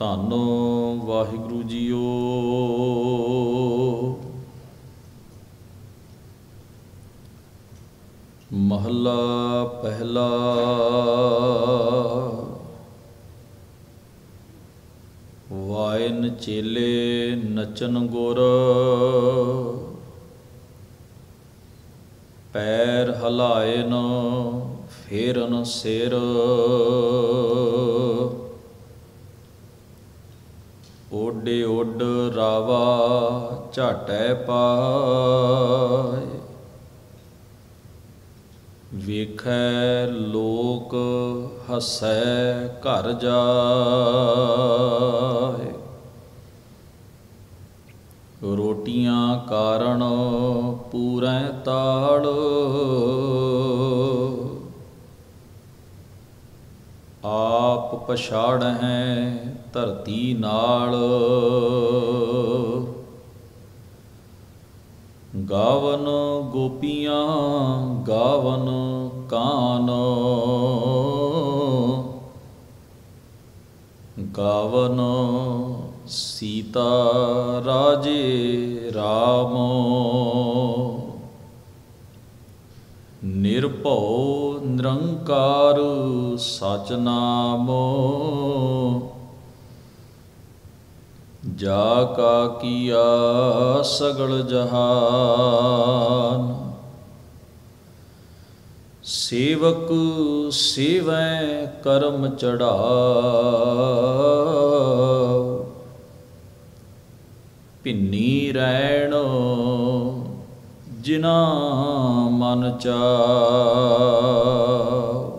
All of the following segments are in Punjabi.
ਧੰਨ ਵਾਹਿਗੁਰੂ ਜੀਓ। ਮਹੱਲਾ ਪਹਿਲਾ। ਵਾਇਨ ਚੇਲੇ ਨਚਨ ਗੁਰ, ਪੈਰ ਹਲਾਇਨ ਫੇਰਨ ਸਿਰ। ਓਡੇ ਓਡ ਰਾਵਾ ਝਾਟੈ ਪਾਇ, ਵੇਖੈ ਲੋਕ ਹਸੈ ਘਰ ਜਾਇ। ਰੋਟੀਆਂ ਕਾਰਣ ਪੂਰੈ ਤਾੜ, ਆਪ ਪਛਾੜਹਿ ਧਰਤੀ ਨਾਲ। ਗਾਵਨ ਗੋਪੀਆਂ ਗਾਵਨ ਕਾਨ, ਗਾਵਨ ਸੀਤਾ ਰਾਜੇ ਰਾਮ। ਨਿਰਭਉ ਨਿਰੰਕਾਰ ਸਚ ਨਾਮ, ਜਾ ਕਾ ਕੀਆ ਸਗਲ ਜਹਾਨ। ਸੇਵਕ ਸੇਵੈ ਕਰਮ ਚੜਾਉ, ਭਿੰਨੀ ਰੈਣ ਜਿਨਾ ਮਨ ਚਾਉ।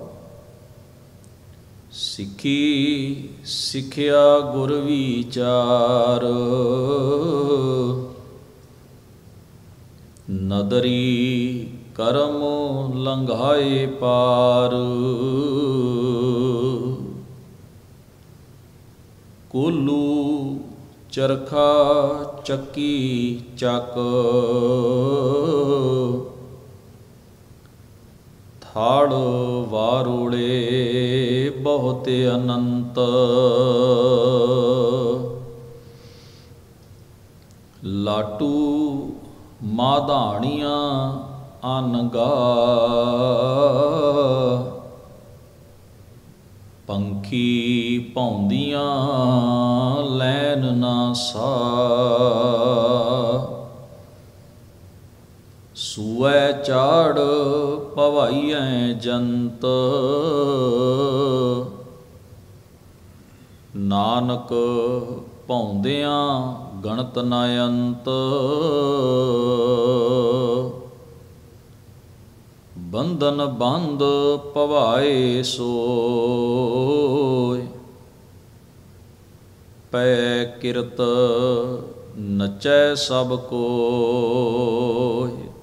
ਸਿੱਖੀ ਸਿੱਖਿਆ ਗੁਰ ਵਿਚਾਰ, ਨਦਰੀ ਕਰਮ ਲੰਘਾਏ ਪਾਰ। ਕੋਲੂ ਚਰਖਾ ਚੱਕੀ ਚੱਕ, ਥਾੜ ਵਾਰੋਲੇ ਬਹੁਤ ਅਨੰਤ। ਲਾਟੂ ਮਾਧਾਣੀਆਂ ਅਨਗਾ, ਪੰਖੀ ਭੌਂਦੀਆਂ ਲੈਨ ਨਾ ਸਾ। ਸੂਐ ਚਾੜ ਭਵਾਈਐ ਜੰਤ, ਨਾਨਕ ਭੌਂਦਿਆਂ ਗਣਤ ਨ ਅੰਤ। ਬੰਧਨ ਬੰਧ ਭਵਾਏ ਸੋਇ, ਪੈ ਕਿਰਤ ਨਚੈ ਸਭ ਕੋਇ।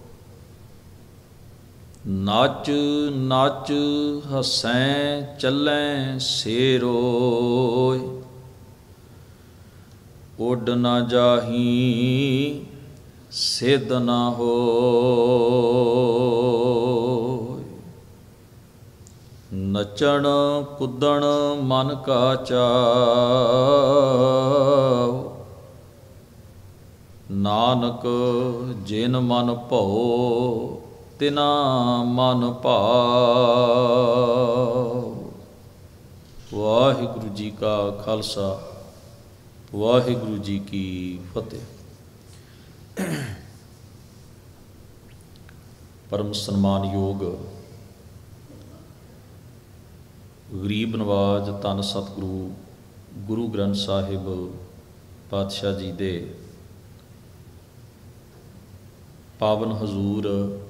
ਨੱਚ ਨੱਚ ਹਸੈ ਚੱਲੈ ਸੇ ਰੋਇ, ਉੱਡ ਨਾ ਜਾਹੀ ਸਿੱਧ ਨਾ ਹੋਇ। ਨੱਚਣ ਕੁੱਦਣ ਮਨ ਕਾ ਚਾਉ, ਨਾਨਕ ਜਿਨ ਮਨ ਭਉ ਤਿਨਾ ਮਨ ਭਾਉ। ਵਾਹਿਗੁਰੂ ਜੀ ਕਾ ਖਾਲਸਾ, ਵਾਹਿਗੁਰੂ ਜੀ ਕੀ ਫਤਿਹ। ਪਰਮ ਸਨਮਾਨਯੋਗ ਗਰੀਬ ਨਵਾਜ ਧੰਨ ਸਤਿਗੁਰੂ ਗੁਰੂ ਗ੍ਰੰਥ ਸਾਹਿਬ ਪਾਤਸ਼ਾਹ ਜੀ ਦੇ ਪਾਵਨ ਹਜ਼ੂਰ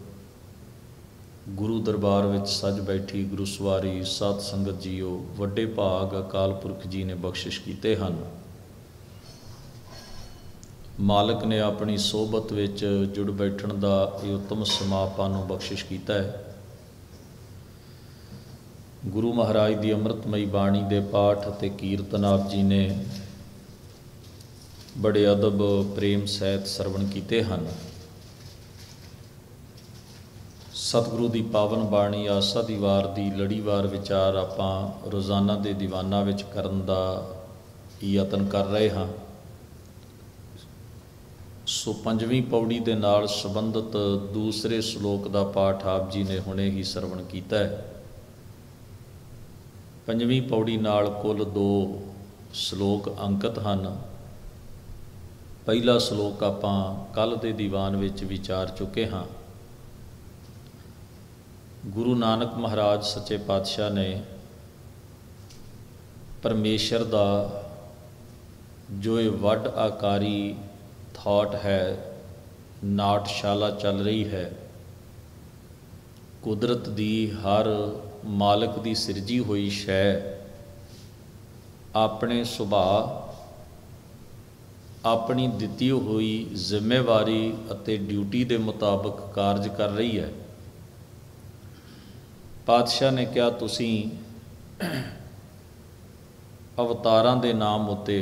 ਗੁਰੂ ਦਰਬਾਰ ਵਿੱਚ ਸੱਜ ਬੈਠੀ ਗੁਰੂ ਸਵਾਰੀ ਸਤ ਸੰਗਤ ਜੀਓ, ਵੱਡੇ ਭਾਗ ਅਕਾਲ ਪੁਰਖ ਜੀ ਨੇ ਬਖਸ਼ਿਸ਼ ਕੀਤੇ ਹਨ। ਮਾਲਕ ਨੇ ਆਪਣੀ ਸੋਹਬਤ ਵਿੱਚ ਜੁੜ ਬੈਠਣ ਦਾ ਇਹ ਉੱਤਮ ਸਮਾਂ ਆਪਾਂ ਨੂੰ ਬਖਸ਼ਿਸ਼ ਕੀਤਾ ਹੈ। ਗੁਰੂ ਮਹਾਰਾਜ ਦੀ ਅੰਮ੍ਰਿਤਮਈ ਬਾਣੀ ਦੇ ਪਾਠ ਅਤੇ ਕੀਰਤਨ ਆਪ ਜੀ ਨੇ ਬੜੇ ਅਦਬ ਪ੍ਰੇਮ ਸਹਿਤ ਸਰਵਣ ਕੀਤੇ ਹਨ। ਸਤਿਗੁਰੂ ਦੀ ਪਾਵਨ ਬਾਣੀ ਆਸਾ ਦੀ ਵਾਰ ਦੀ ਲੜੀਵਾਰ ਵਿਚਾਰ ਆਪਾਂ ਰੋਜ਼ਾਨਾ ਦੇ ਦੀਵਾਨਾਂ ਵਿੱਚ ਕਰਨ ਦਾ ਯਤਨ ਕਰ ਰਹੇ ਹਾਂ। ਸੋ 5ਵੀਂ ਪੌੜੀ ਦੇ ਨਾਲ ਸੰਬੰਧਿਤ ਦੂਸਰੇ ਸ਼ਲੋਕ ਦਾ ਪਾਠ ਆਪ ਜੀ ਨੇ ਹੁਣੇ ਹੀ ਸਰਵਣ ਕੀਤਾ ਹੈ। 5ਵੀਂ ਪੌੜੀ ਨਾਲ ਕੁੱਲ 2 ਸ਼ਲੋਕ ਅੰਕਿਤ ਹਨ। ਪਹਿਲਾ ਸ਼ਲੋਕ ਆਪਾਂ ਕੱਲ੍ਹ ਦੇ ਦੀਵਾਨ ਵਿੱਚ ਵਿਚਾਰ ਚੁੱਕੇ ਹਾਂ। ਗੁਰੂ ਨਾਨਕ ਮਹਾਰਾਜ ਸੱਚੇ ਪਾਤਸ਼ਾਹ ਨੇ ਪਰਮੇਸ਼ਰ ਦਾ ਜੋ ਇਹ ਵੱਡ ਆਕਾਰੀ ਥਾਟ ਹੈ, ਨਾਟਸ਼ਾਲਾ ਚੱਲ ਰਹੀ ਹੈ, ਕੁਦਰਤ ਦੀ ਹਰ ਮਾਲਕ ਦੀ ਸਿਰਜੀ ਹੋਈ ਸ਼ੈ ਆਪਣੇ ਸੁਭਾਅ, ਆਪਣੀ ਦਿੱਤੀ ਹੋਈ ਜ਼ਿੰਮੇਵਾਰੀ ਅਤੇ ਡਿਊਟੀ ਦੇ ਮੁਤਾਬਕ ਕਾਰਜ ਕਰ ਰਹੀ ਹੈ। ਪਾਤਸ਼ਾਹ ਨੇ ਕਿਹਾ, ਤੁਸੀਂ ਅਵਤਾਰਾਂ ਦੇ ਨਾਮ ਉੱਤੇ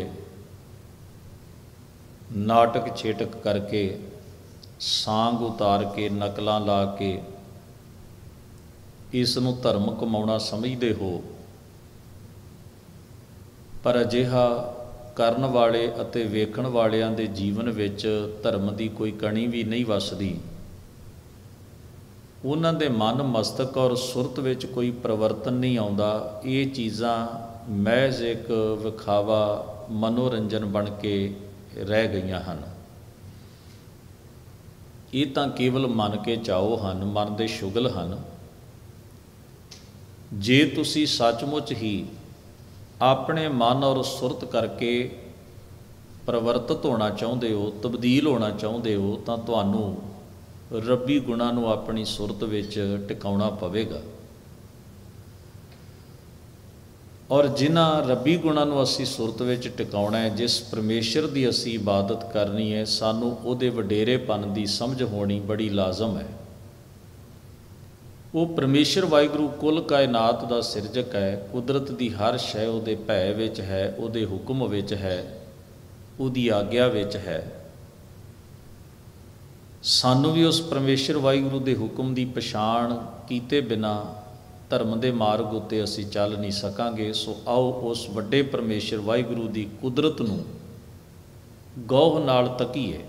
ਨਾਟਕ ਛੇਟਕ ਕਰਕੇ, ਸਾਂਗ ਉਤਾਰ ਕੇ, ਨਕਲਾਂ ਲਾ ਕੇ ਇਸ ਨੂੰ ਧਰਮ ਕਮਾਉਣਾ ਸਮਝਦੇ ਹੋ, ਪਰ ਅਜਿਹਾ ਕਰਨ ਵਾਲੇ ਅਤੇ ਵੇਖਣ ਵਾਲਿਆਂ ਦੇ ਜੀਵਨ ਵਿੱਚ ਧਰਮ ਦੀ ਕੋਈ ਕਣੀ ਵੀ ਨਹੀਂ ਵਸਦੀ। ਉਹਨਾਂ ਦੇ ਮਨ, ਮਸਤਕ ਔਰ ਸੁਰਤ ਵਿੱਚ ਕੋਈ ਪਰਿਵਰਤਨ ਨਹੀਂ ਆਉਂਦਾ। ਇਹ ਚੀਜ਼ਾਂ ਮਹਿਜ਼ ਇੱਕ ਵਿਖਾਵਾ, ਮਨੋਰੰਜਨ ਬਣ ਕੇ ਰਹਿ ਗਈਆਂ ਹਨ। ਇਹ ਤਾਂ ਕੇਵਲ ਮਨ ਕੇ ਚਾਓ ਹਨ, ਮਨ ਦੇ ਸ਼ੁਗਲ ਹਨ। ਜੇ ਤੁਸੀਂ ਸੱਚਮੁੱਚ ਹੀ ਆਪਣੇ ਮਨ ਔਰ ਸੁਰਤ ਕਰਕੇ ਪਰਿਵਰਤਿਤ ਹੋਣਾ ਚਾਹੁੰਦੇ ਹੋ, ਤਬਦੀਲ ਹੋਣਾ ਚਾਹੁੰਦੇ ਹੋ, ਤਾਂ ਤੁਹਾਨੂੰ ਰੱਬੀ ਗੁਣਾਂ ਨੂੰ ਆਪਣੀ ਸੁਰਤ ਵਿੱਚ ਟਿਕਾਉਣਾ ਪਵੇਗਾ। ਔਰ ਜਿਨ੍ਹਾਂ ਰੱਬੀ ਗੁਣਾਂ ਨੂੰ ਅਸੀਂ ਸੁਰਤ ਵਿੱਚ ਟਿਕਾਉਣਾ ਹੈ, ਜਿਸ ਪਰਮੇਸ਼ਰ ਦੀ ਅਸੀਂ ਇਬਾਦਤ ਕਰਨੀ ਹੈ, ਸਾਨੂੰ ਉਹਦੇ ਵਡੇਰੇਪਨ ਦੀ ਸਮਝ ਹੋਣੀ ਬੜੀ ਲਾਜ਼ਮ ਹੈ। ਉਹ ਪਰਮੇਸ਼ਰ ਵਾਹਿਗੁਰੂ ਕੁੱਲ ਕਾਇਨਾਤ ਦਾ ਸਿਰਜਕ ਹੈ। ਕੁਦਰਤ ਦੀ ਹਰ ਸ਼ੈ ਉਹਦੇ ਭੈ ਵਿੱਚ ਹੈ, ਉਹਦੇ ਹੁਕਮ ਵਿੱਚ ਹੈ, ਉਹਦੀ ਆਗਿਆ ਵਿੱਚ ਹੈ। ਸਾਨੂੰ ਵੀ ਉਸ ਪਰਮੇਸ਼ਰ ਵਾਹਿਗੁਰੂ ਦੇ ਹੁਕਮ ਦੀ ਪਛਾਣ ਕੀਤੇ ਬਿਨਾਂ ਧਰਮ ਦੇ ਮਾਰਗ ਉੱਤੇ ਅਸੀਂ ਚੱਲ ਨਹੀਂ ਸਕਾਂਗੇ। ਸੋ ਆਓ ਉਸ ਵੱਡੇ ਪਰਮੇਸ਼ਰ ਵਾਹਿਗੁਰੂ ਦੀ ਕੁਦਰਤ ਨੂੰ ਗੌਰ ਨਾਲ ਤੱਕੀਏ।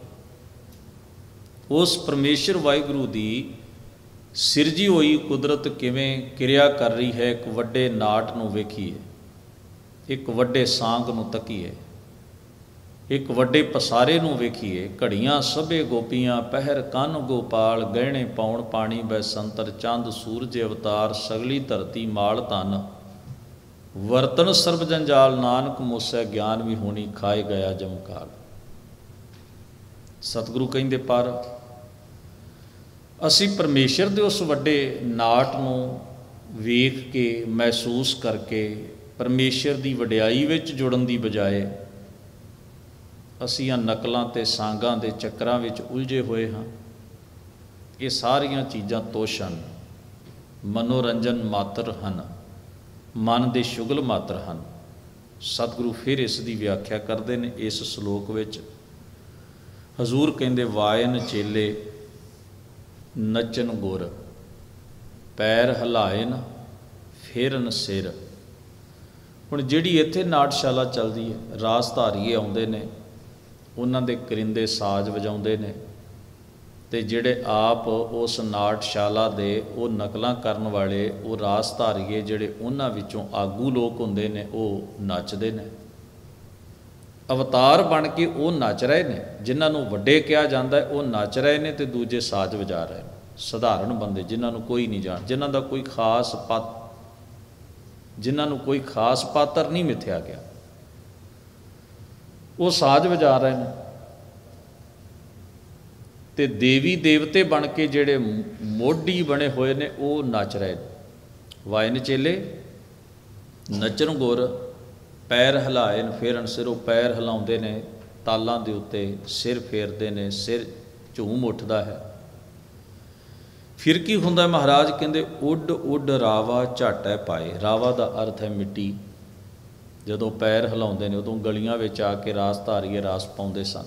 ਉਸ ਪਰਮੇਸ਼ਰ ਵਾਹਿਗੁਰੂ ਦੀ ਸਿਰਜੀ ਹੋਈ ਕੁਦਰਤ ਕਿਵੇਂ ਕਿਰਿਆ ਕਰ ਰਹੀ ਹੈ, ਇੱਕ ਵੱਡੇ ਨਾਟ ਨੂੰ ਵੇਖੀਏ, ਇੱਕ ਵੱਡੇ ਸਾਂਗ ਨੂੰ ਤੱਕੀਏ, ਇੱਕ ਵੱਡੇ ਪਸਾਰੇ ਨੂੰ ਵੇਖੀਏ। ਘੜੀਆਂ ਸਭੇ ਗੋਪੀਆਂ, ਪਹਿਰ ਕੰਨ ਗੋਪਾਲ, ਗਹਿਣੇ ਪਾਉਣ ਪਾਣੀ ਬੈਸੰਤਰ, ਚੰਦ ਸੂਰਜ ਅਵਤਾਰ, ਸਗਲੀ ਧਰਤੀ ਮਾਲ ਧਨ, ਵਰਤਨ ਸਰਬ ਜੰਜਾਲ, ਨਾਨਕ ਮੋਸੈ ਗਿਆਨ ਵੀ ਹੋਣੀ, ਖਾਏ ਗਿਆ ਜਮਕਾਲ। ਸਤਿਗੁਰੂ ਕਹਿੰਦੇ, ਪਰ ਅਸੀਂ ਪਰਮੇਸ਼ਰ ਦੇ ਉਸ ਵੱਡੇ ਨਾਟ ਨੂੰ ਵੇਖ ਕੇ, ਮਹਿਸੂਸ ਕਰਕੇ ਪਰਮੇਸ਼ਰ ਦੀ ਵਡਿਆਈ ਵਿੱਚ ਜੁੜਨ ਦੀ ਬਜਾਏ ਅਸੀਂ ਨਕਲਾਂ ਅਤੇ ਸਾਂਗਾਂ ਦੇ ਚੱਕਰਾਂ ਵਿੱਚ ਉਲਝੇ ਹੋਏ ਹਾਂ। ਇਹ ਸਾਰੀਆਂ ਚੀਜ਼ਾਂ ਤੁੱਛ ਹਨ, ਮਨੋਰੰਜਨ ਮਾਤਰ ਹਨ, ਮਨ ਦੇ ਸ਼ੁਗਲ ਮਾਤਰ ਹਨ। ਸਤਿਗੁਰੂ ਫਿਰ ਇਸ ਦੀ ਵਿਆਖਿਆ ਕਰਦੇ ਨੇ ਇਸ ਸ਼ਲੋਕ ਵਿੱਚ। ਹਜ਼ੂਰ ਕਹਿੰਦੇ, ਵਾਇਨ ਚੇਲੇ ਨੱਚਨ ਗੁਰ, ਪੈਰ ਹਿਲਾਇਨ ਫੇਰਨ ਸਿਰ। ਹੁਣ ਜਿਹੜੀ ਇੱਥੇ ਨਾਟਸ਼ਾਲਾ ਚੱਲਦੀ ਹੈ, ਰਾਸ ਧਾਰੀਏ ਆਉਂਦੇ ਨੇ, ਉਹਨਾਂ ਦੇ ਕਰਿੰਦੇ ਸਾਜ਼ ਵਜਾਉਂਦੇ ਨੇ, ਅਤੇ ਜਿਹੜੇ ਆਪ ਉਸ ਨਾਟਸ਼ਾਲਾ ਦੇ ਉਹ ਨਕਲਾਂ ਕਰਨ ਵਾਲੇ, ਉਹ ਰਾਸ ਧਾਰੀਏ ਜਿਹੜੇ ਉਹਨਾਂ ਵਿੱਚੋਂ ਆਗੂ ਲੋਕ ਹੁੰਦੇ ਨੇ, ਉਹ ਨੱਚਦੇ ਨੇ। ਅਵਤਾਰ ਬਣ ਕੇ ਉਹ ਨੱਚ ਰਹੇ ਨੇ। ਜਿਨ੍ਹਾਂ ਨੂੰ ਵੱਡੇ ਕਿਹਾ ਜਾਂਦਾ ਉਹ ਨੱਚ ਰਹੇ ਨੇ, ਅਤੇ ਦੂਜੇ ਸਾਜ਼ ਵਜਾ ਰਹੇ ਨੇ। ਸਧਾਰਨ ਬੰਦੇ ਜਿਨ੍ਹਾਂ ਨੂੰ ਕੋਈ ਨਹੀਂ ਜਾਣ, ਜਿਨ੍ਹਾਂ ਦਾ ਕੋਈ ਖਾਸ ਜਿਨ੍ਹਾਂ ਨੂੰ ਕੋਈ ਖਾਸ ਪਾਤਰ ਨਹੀਂ ਮਿਥਿਆ ਗਿਆ, ਉਹ ਸਾਜ਼ ਵਜਾ ਰਹੇ ਨੇ। ਅਤੇ ਦੇਵੀ ਦੇਵਤੇ ਬਣ ਕੇ ਜਿਹੜੇ ਮੋਢੀ ਬਣੇ ਹੋਏ ਨੇ, ਉਹ ਨੱਚ ਰਹੇ ਨੇ। ਵਾਇਨ ਚੇਲੇ ਨੱਚਣ ਗੁਰ, ਪੈਰ ਹਿਲਾਇਨ ਫੇਰਨ ਸਿਰ। ਉਹ ਪੈਰ ਹਿਲਾਉਂਦੇ ਨੇ ਤਾਲਾਂ ਦੇ ਉੱਤੇ, ਸਿਰ ਫੇਰਦੇ ਨੇ, ਸਿਰ ਝੂਮ ਉੱਠਦਾ ਹੈ। ਫਿਰ ਕੀ ਹੁੰਦਾ? ਮਹਾਰਾਜ ਕਹਿੰਦੇ, ਉੱਡ ਉੱਡ ਰਾਵਾ ਝਾਟੈ ਪਾਏ। ਰਾਵਾ ਦਾ ਅਰਥ ਹੈ ਮਿੱਟੀ। ਜਦੋਂ ਪੈਰ ਹਿਲਾਉਂਦੇ ਨੇ, ਉਦੋਂ ਗਲੀਆਂ ਵਿੱਚ ਆ ਕੇ ਰਾਸ ਧਾਰੀਏ ਰਾਸ ਪਾਉਂਦੇ ਸਨ।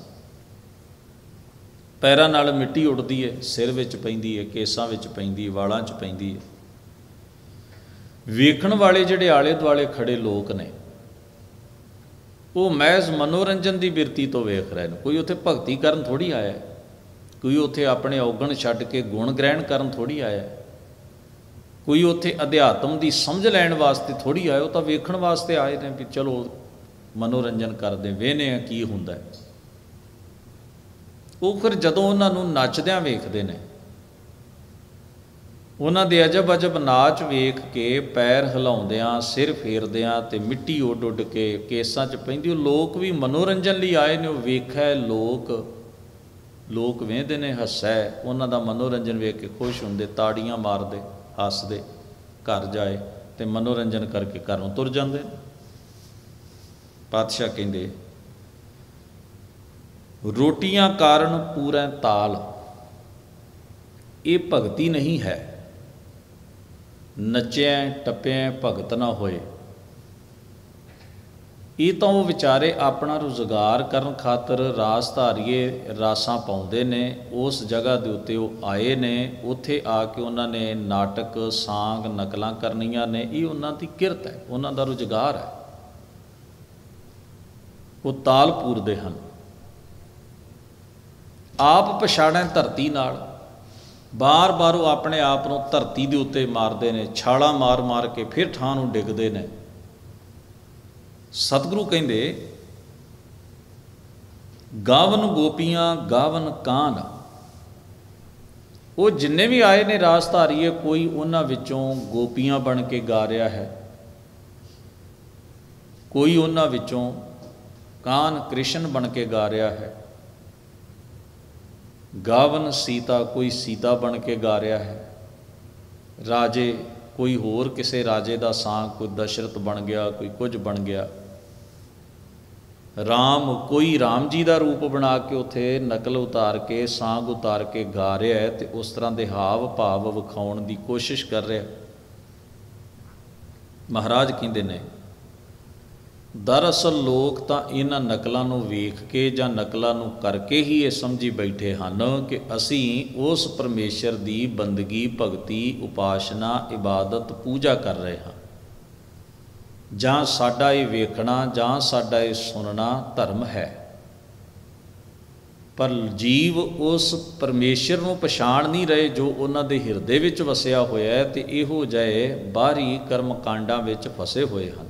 ਪੈਰਾਂ ਨਾਲ ਮਿੱਟੀ ਉੱਡਦੀ ਹੈ, ਸਿਰ ਵਿੱਚ ਪੈਂਦੀ ਹੈ, ਕੇਸਾਂ ਵਿੱਚ ਪੈਂਦੀ ਹੈ, ਵਾਲਾਂ 'ਚ ਪੈਂਦੀ ਹੈ। ਵੇਖਣ ਵਾਲੇ ਜਿਹੜੇ ਆਲੇ ਦੁਆਲੇ ਖੜੇ ਲੋਕ ਨੇ, ਉਹ ਮਹਿਜ਼ ਮਨੋਰੰਜਨ ਦੀ ਬਿਰਤੀ ਤੋਂ ਵੇਖ ਰਹੇ ਨੇ। ਕੋਈ ਉੱਥੇ ਭਗਤੀ ਕਰਨ ਥੋੜ੍ਹੀ ਆਇਆ, ਕੋਈ ਉੱਥੇ ਆਪਣੇ ਔਗਣ ਛੱਡ ਕੇ ਗੁਣ ਗ੍ਰਹਿਣ ਕਰਨ ਥੋੜ੍ਹੀ ਆਇਆ, ਕੋਈ ਉੱਥੇ ਅਧਿਆਤਮ ਦੀ ਸਮਝ ਲੈਣ ਵਾਸਤੇ ਥੋੜ੍ਹੀ ਆਇਆ। ਉਹ ਤਾਂ ਵੇਖਣ ਵਾਸਤੇ ਆਏ ਨੇ ਵੀ ਚਲੋ ਮਨੋਰੰਜਨ ਕਰਦੇ, ਵੇਖਦੇ ਆ ਕੀ ਹੁੰਦਾ। ਉਹ ਫਿਰ ਜਦੋਂ ਉਹਨਾਂ ਨੂੰ ਨੱਚਦਿਆਂ ਵੇਖਦੇ ਨੇ, ਉਹਨਾਂ ਦੇ ਅਜਬ ਅਜਬ ਨਾਚ ਵੇਖ ਕੇ ਪੈਰ ਹਿਲਾਉਂਦਿਆਂ, ਸਿਰ ਫੇਰਦਿਆਂ ਅਤੇ ਮਿੱਟੀ ਉੱਡ ਉੱਡ ਕੇ ਕੇਸਾਂ 'ਚ ਪੈਂਦੀ, ਉਹ ਲੋਕ ਵੀ ਮਨੋਰੰਜਨ ਲਈ ਆਏ ਨੇ। ਉਹ ਵੇਖਿਆ ਲੋਕ ਵੇਖਦੇ ਨੇ, ਹੱਸੈ, ਉਹਨਾਂ ਦਾ ਮਨੋਰੰਜਨ ਵੇਖ ਕੇ ਖੁਸ਼ ਹੁੰਦੇ, ਤਾੜੀਆਂ ਮਾਰਦੇ, ਹੱਸਦੇ, ਘਰ ਜਾਏ ਅਤੇ ਮਨੋਰੰਜਨ ਕਰਕੇ ਘਰੋਂ ਤੁਰ ਜਾਂਦੇ। ਪਾਤਸ਼ਾਹ ਕਹਿੰਦੇ ਰੋਟੀਆਂ ਕਾਰਨ ਪੂਰਾ ਤਾਲ, ਇਹ ਭਗਤੀ ਨਹੀਂ ਹੈ। ਨੱਚਿਆ ਟੱਪਿਆ ਭਗਤ ਨਾ ਹੋਏ। ਇਹ ਤਾਂ ਉਹ ਵਿਚਾਰੇ ਆਪਣਾ ਰੁਜ਼ਗਾਰ ਕਰਨ ਖਾਤਰ ਰਾਸ ਧਾਰੀਏ ਰਾਸਾਂ ਪਾਉਂਦੇ ਨੇ। ਉਸ ਜਗ੍ਹਾ ਦੇ ਉੱਤੇ ਉਹ ਆਏ ਨੇ, ਉੱਥੇ ਆ ਕੇ ਉਹਨਾਂ ਨੇ ਨਾਟਕ, ਸਾਂਗ, ਨਕਲਾਂ ਕਰਨੀਆਂ ਨੇ। ਇਹ ਉਹਨਾਂ ਦੀ ਕਿਰਤ ਹੈ, ਉਹਨਾਂ ਦਾ ਰੁਜ਼ਗਾਰ ਹੈ। ਉਹ ਤਾਲ ਪੂਰਦੇ ਹਨ। ਆਪ ਪਛਾੜੈਂ ਧਰਤੀ ਨਾਲ, ਬਾਰ ਬਾਰ ਉਹ ਆਪਣੇ ਆਪ ਨੂੰ ਧਰਤੀ ਦੇ ਉੱਤੇ ਮਾਰਦੇ ਨੇ, ਛਾਲਾਂ ਮਾਰ ਮਾਰ ਕੇ ਫਿਰ ਠਾਂ ਨੂੰ ਡਿੱਗਦੇ ਨੇ। ਸਤਿਗੁਰੂ ਕਹਿੰਦੇ ਗਾਵਨ ਗੋਪੀਆਂ ਗਾਵਨ ਕਾਨ। ਉਹ ਜਿੰਨੇ ਵੀ ਆਏ ਨੇ ਰਾਸ ਧਾਰੀਏ, ਕੋਈ ਉਹਨਾਂ ਵਿੱਚੋਂ ਗੋਪੀਆਂ ਬਣ ਕੇ ਗਾ ਰਿਹਾ ਹੈ, ਕੋਈ ਉਹਨਾਂ ਵਿੱਚੋਂ ਕਾਨ ਕ੍ਰਿਸ਼ਨ ਬਣ ਕੇ ਗਾ ਰਿਹਾ ਹੈ। ਗਾਵਨ ਸੀਤਾ, ਕੋਈ ਸੀਤਾ ਬਣ ਕੇ ਗਾ ਰਿਹਾ ਹੈ। ਰਾਜੇ, ਕੋਈ ਹੋਰ ਕਿਸੇ ਰਾਜੇ ਦਾ ਸਾਂਗ, ਕੋਈ ਦਸ਼ਰਥ ਬਣ ਗਿਆ, ਕੋਈ ਕੁਝ ਬਣ ਗਿਆ। ਰਾਮ, ਕੋਈ ਰਾਮ ਜੀ ਦਾ ਰੂਪ ਬਣਾ ਕੇ ਉੱਥੇ ਨਕਲ ਉਤਾਰ ਕੇ, ਸਾਂਗ ਉਤਾਰ ਕੇ ਗਾ ਰਿਹਾ ਹੈ ਅਤੇ ਉਸ ਤਰ੍ਹਾਂ ਦੇ ਹਾਵ ਭਾਵ ਵਿਖਾਉਣ ਦੀ ਕੋਸ਼ਿਸ਼ ਕਰ ਰਿਹਾ। ਮਹਾਰਾਜ ਕਹਿੰਦੇ ਨੇ ਦਰਅਸਲ ਲੋਕ ਤਾਂ ਇਹਨਾਂ ਨਕਲਾਂ ਨੂੰ ਵੇਖ ਕੇ ਜਾਂ ਨਕਲਾਂ ਨੂੰ ਕਰਕੇ ਹੀ ਇਹ ਸਮਝੀ ਬੈਠੇ ਹਨ ਕਿ ਅਸੀਂ ਉਸ ਪਰਮੇਸ਼ਰ ਦੀ ਬੰਦਗੀ, ਭਗਤੀ, ਉਪਾਸਨਾ, ਇਬਾਦਤ, ਪੂਜਾ ਕਰ ਰਹੇ ਹਾਂ, ਜਾਂ ਸਾਡਾ ਇਹ ਵੇਖਣਾ ਜਾਂ ਸਾਡਾ ਇਹ ਸੁਣਨਾ ਧਰਮ ਹੈ। ਪਰ ਜੀਵ ਉਸ ਪਰਮੇਸ਼ਰ ਨੂੰ ਪਛਾਣ ਨਹੀਂ ਰਹੇ ਜੋ ਉਹਨਾਂ ਦੇ ਹਿਰਦੇ ਵਿੱਚ ਵਸਿਆ ਹੋਇਆ ਹੈ, ਅਤੇ ਇਹੋ ਜਿਹੇ ਬਾਹਰੀ ਕਰਮ ਕਾਂਡਾਂ ਵਿੱਚ ਫਸੇ ਹੋਏ ਹਨ।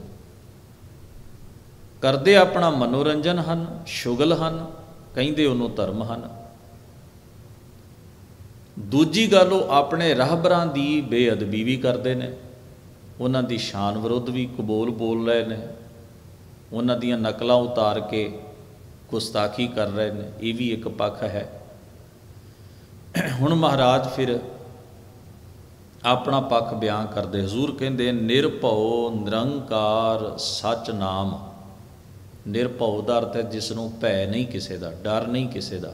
ਕਰਦੇ ਆਪਣਾ ਮਨੋਰੰਜਨ ਹਨ, ਸ਼ੁਗਲ ਹਨ, ਕਹਿੰਦੇ ਉਹਨੂੰ ਧਰਮ ਹਨ। ਦੂਜੀ ਗੱਲ, ਉਹ ਆਪਣੇ ਰਾਹਬਰਾਂ ਦੀ ਬੇਅਦਬੀ ਵੀ ਕਰਦੇ ਨੇ, ਉਹਨਾਂ ਦੀ ਸ਼ਾਨ ਵਿਰੁੱਧ ਵੀ ਕਬੋਲ ਬੋਲ ਰਹੇ ਨੇ, ਉਹਨਾਂ ਦੀਆਂ ਨਕਲਾਂ ਉਤਾਰ ਕੇ ਗੁਸਤਾਖੀ ਕਰ ਰਹੇ ਨੇ। ਇਹ ਵੀ ਇੱਕ ਪੱਖ ਹੈ। ਹੁਣ ਮਹਾਰਾਜ ਫਿਰ ਆਪਣਾ ਪੱਖ ਬਿਆਨ ਕਰਦੇ। ਹਜ਼ੂਰ ਕਹਿੰਦੇ ਨਿਰਭਉ ਨਿਰੰਕਾਰ ਸਚ ਨਾਮ। ਨਿਰਭਉ ਦਾ ਅਰਥ ਹੈ ਜਿਸ ਨੂੰ ਭੈ ਨਹੀਂ ਕਿਸੇ ਦਾ, ਡਰ ਨਹੀਂ ਕਿਸੇ ਦਾ।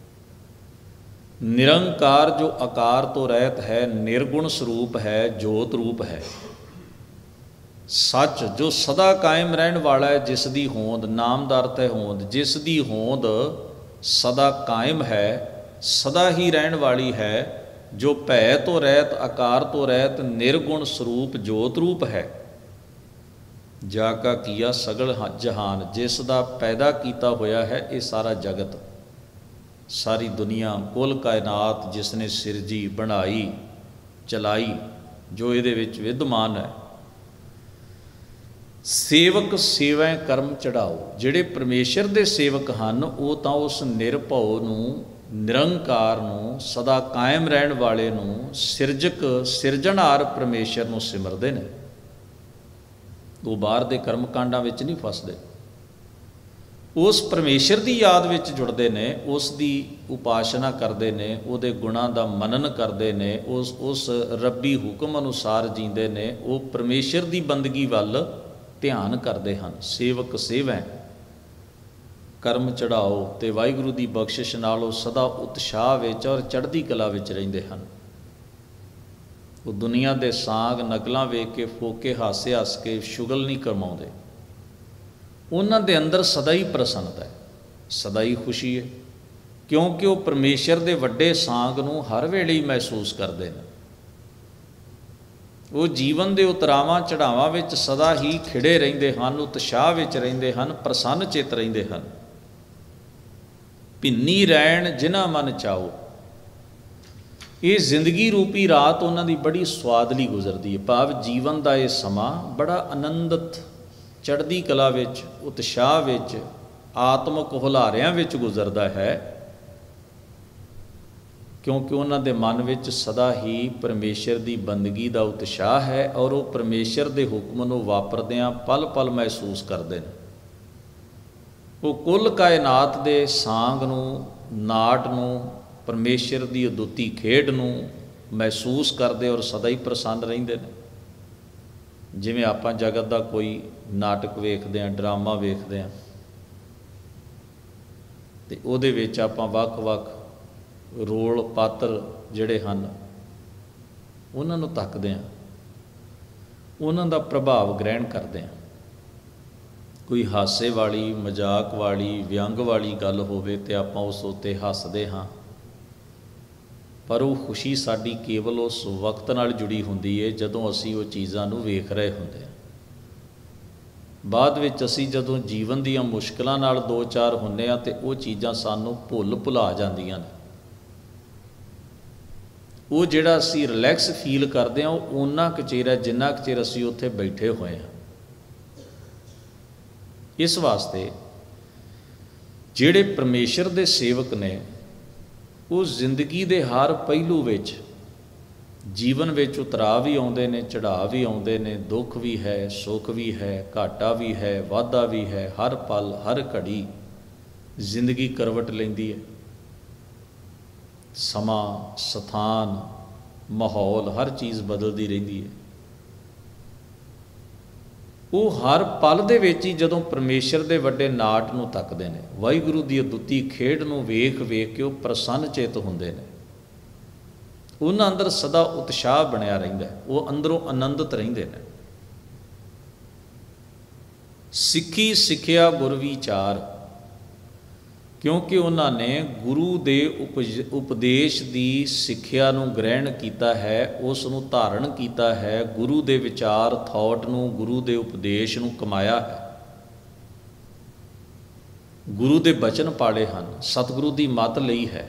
ਨਿਰੰਕਾਰ ਜੋ ਆਕਾਰ ਤੋਂ ਰਹਿਤ ਹੈ, ਨਿਰਗੁਣ ਸਰੂਪ ਹੈ, ਜੋਤ ਰੂਪ ਹੈ। ਸੱਚ ਜੋ ਸਦਾ ਕਾਇਮ ਰਹਿਣ ਵਾਲਾ ਹੈ, ਜਿਸ ਦੀ ਹੋਂਦ, ਨਾਮ ਦਾ ਅਰਥ ਹੈ ਹੋਂਦ, ਜਿਸ ਦੀ ਹੋਂਦ ਸਦਾ ਕਾਇਮ ਹੈ, ਸਦਾ ਹੀ ਰਹਿਣ ਵਾਲੀ ਹੈ, ਜੋ ਭੈ ਤੋਂ ਰਹਿਤ, ਆਕਾਰ ਤੋਂ ਰਹਿਤ, ਨਿਰਗੁਣ ਸਰੂਪ, ਜੋਤ ਰੂਪ ਹੈ। ਜਾ ਕਾ ਕੀਆ ਸਗਲ ਜਹਾਨ, ਜਿਸ ਦਾ ਪੈਦਾ ਕੀਤਾ ਹੋਇਆ ਹੈ ਇਹ ਸਾਰਾ ਜਗਤ, ਸਾਰੀ ਦੁਨੀਆ, ਕੁੱਲ ਕਾਇਨਾਤ ਜਿਸ ਨੇ ਸਿਰਜੀ, ਬਣਾਈ, ਚਲਾਈ, ਜੋ ਇਹਦੇ ਵਿੱਚ ਵਿਦਮਾਨ ਹੈ। ਸੇਵਕ ਸੇਵੈ ਕਰਮ ਚੜਾਓ। ਜਿਹੜੇ ਪਰਮੇਸ਼ਰ ਦੇ ਸੇਵਕ ਹਨ ਉਹ ਤਾਂ ਉਸ ਨਿਰਭਉ ਨੂੰ, ਨਿਰੰਕਾਰ ਨੂੰ, ਸਦਾ ਕਾਇਮ ਰਹਿਣ ਵਾਲੇ ਨੂੰ, ਸਿਰਜਕ ਸਿਰਜਣਹਾਰ ਪਰਮੇਸ਼ਰ ਨੂੰ ਸਿਮਰਦੇ ਨੇ। ਉਹ ਬਾਹਰ ਦੇ ਕਰਮ ਕਾਂਡਾਂ ਵਿੱਚ ਨਹੀਂ ਫਸਦੇ, ਉਸ ਪਰਮੇਸ਼ਰ ਦੀ ਯਾਦ ਵਿੱਚ ਜੁੜਦੇ ਨੇ, ਉਸ ਦੀ ਉਪਾਸਨਾ ਕਰਦੇ ਨੇ, ਉਹਦੇ ਗੁਣਾਂ ਦਾ ਮਨਨ ਕਰਦੇ ਨੇ, ਉਸ ਰੱਬੀ ਹੁਕਮ ਅਨੁਸਾਰ ਜੀਂਦੇ ਨੇ। ਉਹ ਪਰਮੇਸ਼ਰ ਦੀ ਬੰਦਗੀ ਵੱਲ ਧਿਆਨ ਕਰਦੇ ਹਨ। ਸੇਵਕ ਸੇਵੈ ਕਰਮ ਚੜਾਓ, ਅਤੇ ਵਾਹਿਗੁਰੂ ਦੀ ਬਖਸ਼ਿਸ਼ ਨਾਲ ਉਹ ਸਦਾ ਉਤਸ਼ਾਹ ਵਿੱਚ ਔਰ ਚੜ੍ਹਦੀ ਕਲਾ ਵਿੱਚ ਰਹਿੰਦੇ ਹਨ। ਉਹ ਦੁਨੀਆ ਦੇ ਸਾਂਗ ਨਕਲਾਂ ਵੇਖ ਕੇ ਫੋਕੇ ਹਾਸੇ ਹੱਸ ਕੇ ਸ਼ੁਗਲ ਨਹੀਂ ਕਰਮਾਉਂਦੇ। ਉਹਨਾਂ ਦੇ ਅੰਦਰ ਸਦਾ ਹੀ ਪ੍ਰਸੰਨਤਾ ਹੈ, ਸਦਾ ਹੀ ਖੁਸ਼ੀ ਹੈ, ਕਿਉਂਕਿ ਉਹ ਪਰਮੇਸ਼ਰ ਦੇ ਵੱਡੇ ਸਾਂਗ ਨੂੰ ਹਰ ਵੇਲੇ ਹੀ ਮਹਿਸੂਸ ਕਰਦੇ ਨੇ। ਉਹ ਜੀਵਨ ਦੇ ਉਤਰਾਵਾਂ ਚੜ੍ਹਾਵਾਂ ਵਿੱਚ ਸਦਾ ਹੀ ਖਿੜੇ ਰਹਿੰਦੇ ਹਨ, ਉਤਸ਼ਾਹ ਵਿੱਚ ਰਹਿੰਦੇ ਹਨ, ਪ੍ਰਸੰਨ ਚਿੱਤ ਰਹਿੰਦੇ ਹਨ। ਭਿੰਨੀ ਰੈਣ ਜਿਨ੍ਹਾਂ ਮਨ ਚਾਓ, ਇਹ ਜ਼ਿੰਦਗੀ ਰੂਪੀ ਰਾਤ ਉਹਨਾਂ ਦੀ ਬੜੀ ਸਵਾਦਲੀ ਗੁਜ਼ਰਦੀ ਹੈ। ਭਾਵ ਜੀਵਨ ਦਾ ਇਹ ਸਮਾਂ ਬੜਾ ਆਨੰਦਿਤ, ਚੜ੍ਹਦੀ ਕਲਾ ਵਿੱਚ, ਉਤਸ਼ਾਹ ਵਿੱਚ, ਆਤਮਿਕ ਹੁਲਾਰਿਆਂ ਵਿੱਚ ਗੁਜ਼ਰਦਾ ਹੈ, ਕਿਉਂਕਿ ਉਹਨਾਂ ਦੇ ਮਨ ਵਿੱਚ ਸਦਾ ਹੀ ਪਰਮੇਸ਼ਰ ਦੀ ਬੰਦਗੀ ਦਾ ਉਤਸ਼ਾਹ ਹੈ ਔਰ ਉਹ ਪਰਮੇਸ਼ਰ ਦੇ ਹੁਕਮ ਨੂੰ ਵਾਪਰਦਿਆਂ ਪਲ ਪਲ ਮਹਿਸੂਸ ਕਰਦੇ ਨੇ। ਉਹ ਕੁੱਲ ਕਾਇਨਾਤ ਦੇ ਸਾਂਗ ਨੂੰ, ਨਾਟ ਨੂੰ, ਪਰਮੇਸ਼ਰ ਦੀ ਅਦੁੱਤੀ ਖੇਡ ਨੂੰ ਮਹਿਸੂਸ ਕਰਦੇ ਔਰ ਸਦਾ ਹੀ ਪ੍ਰਸੰਨ ਰਹਿੰਦੇ ਨੇ। ਜਿਵੇਂ ਆਪਾਂ ਜਗਤ ਦਾ ਕੋਈ ਨਾਟਕ ਵੇਖਦੇ ਹਾਂ, ਡਰਾਮਾ ਵੇਖਦੇ ਹਾਂ, ਅਤੇ ਉਹਦੇ ਵਿੱਚ ਆਪਾਂ ਵੱਖ-ਵੱਖ ਰੋਲ ਪਾਤਰ ਜਿਹੜੇ ਹਨ ਉਹਨਾਂ ਨੂੰ ਤੱਕਦੇ ਹਾਂ, ਉਹਨਾਂ ਦਾ ਪ੍ਰਭਾਵ ਗ੍ਰਹਿਣ ਕਰਦੇ ਹਾਂ। ਕੋਈ ਹਾਸੇ ਵਾਲੀ, ਮਜ਼ਾਕ ਵਾਲੀ, ਵਿਅੰਗ ਵਾਲੀ ਗੱਲ ਹੋਵੇ ਅਤੇ ਆਪਾਂ ਉਸ ਉੱਤੇ ਹੱਸਦੇ ਹਾਂ, ਪਰ ਉਹ ਖੁਸ਼ੀ ਸਾਡੀ ਕੇਵਲ ਉਸ ਵਕਤ ਨਾਲ ਜੁੜੀ ਹੁੰਦੀ ਹੈ ਜਦੋਂ ਅਸੀਂ ਉਹ ਚੀਜ਼ਾਂ ਨੂੰ ਵੇਖ ਰਹੇ ਹੁੰਦੇ ਹਾਂ। ਬਾਅਦ ਵਿੱਚ ਅਸੀਂ ਜਦੋਂ ਜੀਵਨ ਦੀਆਂ ਮੁਸ਼ਕਿਲਾਂ ਨਾਲ ਦੋ ਚਾਰ ਹੁੰਦੇ ਹਾਂ ਅਤੇ ਉਹ ਚੀਜ਼ਾਂ ਸਾਨੂੰ ਭੁਲਾ ਜਾਂਦੀਆਂ ਨੇ। ਉਹ ਜਿਹੜਾ ਅਸੀਂ ਰਿਲੈਕਸ ਫੀਲ ਕਰਦੇ ਹਾਂ ਉਹ ਓਨਾ ਕੁ ਚਿਰ ਹੈ ਜਿੰਨਾ ਕੁ ਚਿਰ ਅਸੀਂ ਉੱਥੇ ਬੈਠੇ ਹੋਏ ਹਾਂ। ਇਸ ਵਾਸਤੇ ਜਿਹੜੇ ਪਰਮੇਸ਼ਰ ਦੇ ਸੇਵਕ ਨੇ ਉਹ ਜ਼ਿੰਦਗੀ ਦੇ ਹਰ ਪਹਿਲੂ ਵਿੱਚ, ਜੀਵਨ ਵਿੱਚ ਉਤਰਾਅ ਵੀ ਆਉਂਦੇ ਨੇ, ਚੜ੍ਹਾਅ ਵੀ ਆਉਂਦੇ ਨੇ, ਦੁੱਖ ਵੀ ਹੈ, ਸੁੱਖ ਵੀ ਹੈ, ਘਾਟਾ ਵੀ ਹੈ, ਵਾਧਾ ਵੀ ਹੈ। ਹਰ ਪਲ, ਹਰ ਘੜੀ ਜ਼ਿੰਦਗੀ ਕਰਵਟ ਲੈਂਦੀ ਹੈ। ਸਮਾਂ, ਸਥਾਨ, ਮਾਹੌਲ, ਹਰ ਚੀਜ਼ ਬਦਲਦੀ ਰਹਿੰਦੀ ਹੈ। ਉਹ ਹਰ ਪਲ ਦੇ ਵਿੱਚ ਹੀ ਜਦੋਂ ਪਰਮੇਸ਼ਰ ਦੇ ਵੱਡੇ ਨਾਟ ਨੂੰ ਤੱਕਦੇ ਨੇ, ਵਾਹਿਗੁਰੂ ਦੀ ਅਦੁੱਤੀ ਖੇਡ ਨੂੰ ਵੇਖ ਵੇਖ ਕੇ ਉਹ ਪ੍ਰਸੰਨ ਚਿੱਤ ਹੁੰਦੇ ਨੇ। ਉਹਨਾਂ ਅੰਦਰ ਸਦਾ ਉਤਸ਼ਾਹ ਬਣਿਆ ਰਹਿੰਦਾ, ਉਹ ਅੰਦਰੋਂ ਆਨੰਦਿਤ ਰਹਿੰਦੇ ਨੇ। ਸਿੱਖੀ ਸਿੱਖਿਆ ਗੁਰ ਵਿਚਾਰ, ਕਿਉਂਕਿ ਉਹਨਾਂ ਨੇ ਗੁਰੂ ਦੇ ਉਪਦੇਸ਼ ਦੀ ਸਿੱਖਿਆ ਨੂੰ ਗ੍ਰਹਿਣ ਕੀਤਾ ਹੈ, ਉਸ ਨੂੰ ਧਾਰਨ ਕੀਤਾ ਹੈ, ਗੁਰੂ ਦੇ ਵਿਚਾਰ, ਥਾਟ ਨੂੰ, ਗੁਰੂ ਦੇ ਉਪਦੇਸ਼ ਨੂੰ ਕਮਾਇਆ ਹੈ, ਗੁਰੂ ਦੇ ਬਚਨ ਪਾਲੇ ਹਨ, ਸਤਿਗੁਰੂ ਦੀ ਮੱਤ ਲਈ ਹੈ।